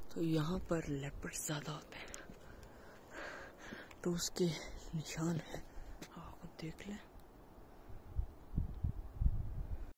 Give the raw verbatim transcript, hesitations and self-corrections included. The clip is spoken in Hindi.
तो यहाँ पर लेपर्ड ज़्यादा होते हैं, तो उसके निशान हैं, आप देख लें।